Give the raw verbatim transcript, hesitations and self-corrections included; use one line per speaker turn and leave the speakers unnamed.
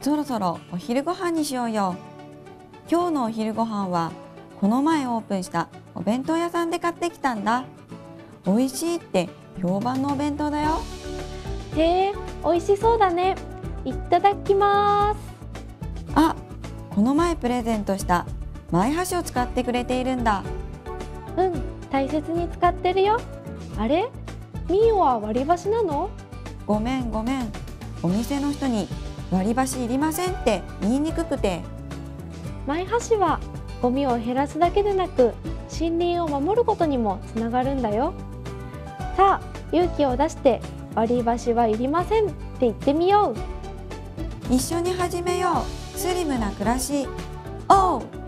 そろそろお昼ご飯にしようよ。今日のお昼ご飯はこの前オープンしたお弁当屋さんで買ってきたんだ。美味しいって評判のお弁当だよ。
へえ、美味しそうだね。いただきます。
あ、この前プレゼントしたマイ箸を使ってくれているんだ。
うん、大切に使ってるよ。あれ、ミーは割り箸なの？
ごめんごめん。お店の人に割り箸いりませんって言いにくくて。
マイ箸はゴミを減らすだけでなく、森林を守ることにもつながるんだよ。さあ、勇気を出して割り箸はいりませんって言ってみよう。
一緒に始めよう。スリムな暮らし。おう。